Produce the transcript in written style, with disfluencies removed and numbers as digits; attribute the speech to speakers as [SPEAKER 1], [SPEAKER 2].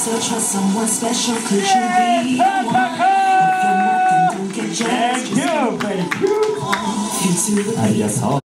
[SPEAKER 1] to trust someone special. Could you be the one? If you're not, then don't get jealous.
[SPEAKER 2] Thank you, baby.
[SPEAKER 1] Into the
[SPEAKER 2] I guess I'll